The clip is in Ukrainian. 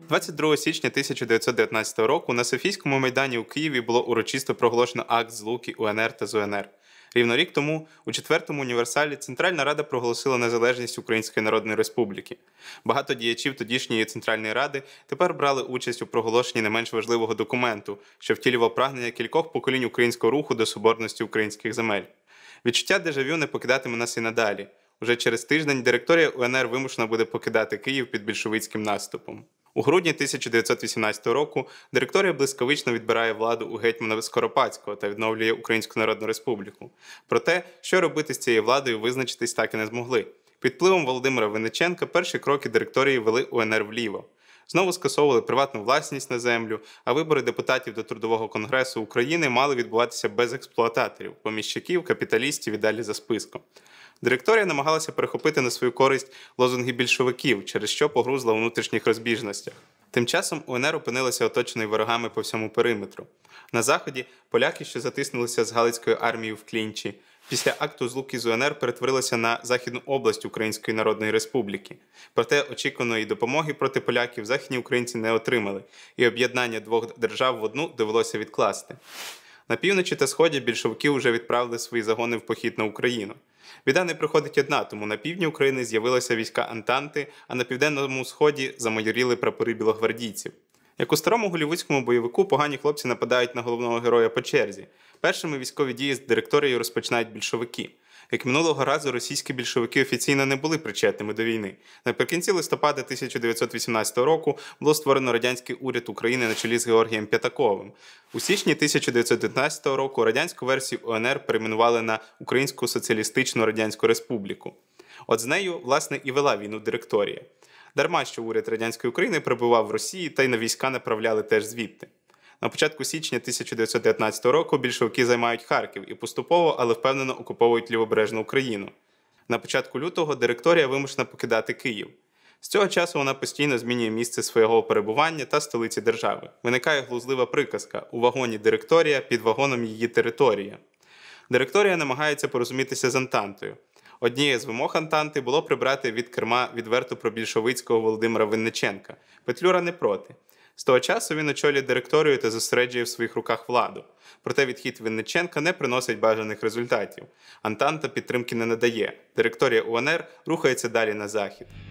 22 січня 1919 року на Софійському майдані у Києві було урочисто проголошено акт злуки УНР та ЗУНР. Рівно рік тому, у Четвертому універсалі, Центральна Рада проголосила незалежність Української Народної Республіки. Багато діячів тодішньої Центральної Ради тепер брали участь у проголошенні не менш важливого документу, що втілював прагнення кількох поколінь українського руху до соборності українських земель. Відчуття дежавю не покидатиме нас і надалі. Уже через тиждень директорія УНР вимушена буде покидати Київ під більшовицьким наступом. У грудні 1918 року директорія блискавично відбирає владу у гетьмана Скоропадського та відновлює Українську Народну Республіку. Проте, що робити з цією владою, визначитись так і не змогли. Під впливом Володимира Винниченка перші кроки директорії вели УНР вліво. Знову скасовували приватну власність на землю, а вибори депутатів до Трудового конгресу України мали відбуватися без експлуататорів, поміщиків, капіталістів і далі за списком. Директорія намагалася перехопити на свою користь лозунги більшовиків, через що погрузла у внутрішніх розбіжностях. Тим часом УНР опинилася оточеною ворогами по всьому периметру. На заході поляки, що затиснулися з Галицькою армією в клінчі, після акту злуки з УНР перетворилися на Західну область Української Народної Республіки. Проте очікуваної допомоги проти поляків західні українці не отримали, і об'єднання двох держав в одну довелося відкласти. На півночі та сході більшовики вже відправили свої загони в похід на Україну. Біда не приходить одна, тому на півдні України з'явилися війська Антанти, а на південному сході замайоріли прапори білогвардійців. Як у старому голлівудському бойовику, погані хлопці нападають на головного героя по черзі. Першими військові дії з директорією розпочинають більшовики. Як минулого разу, російські більшовики офіційно не були причетними до війни. Наприкінці листопада 1918 року було створено радянський уряд України на чолі з Георгієм П'ятаковим. У січні 1919 року радянську версію УНР перейменували на Українську Соціалістичну Радянську Республіку. От з нею, власне, і вела війну директорія. Дарма, що уряд радянської України перебував в Росії, та й на війська направляли теж звідти. На початку січня 1919 року більшовики займають Харків і поступово, але впевнено окуповують Лівобережну Україну. На початку лютого директорія вимушена покидати Київ. З цього часу вона постійно змінює місце свого перебування та столиці держави. Виникає глузлива приказка «У вагоні директорія, під вагоном її територія». Директорія намагається порозумітися з Антантою. Однією з вимог Антанти було прибрати від керма відверто пробільшовицького Володимира Винниченка. Петлюра не проти. З того часу він очолює директорію та зосереджує в своїх руках владу. Проте відхід Винниченка не приносить бажаних результатів. Антанта підтримки не надає. Директорія УНР рухається далі на захід.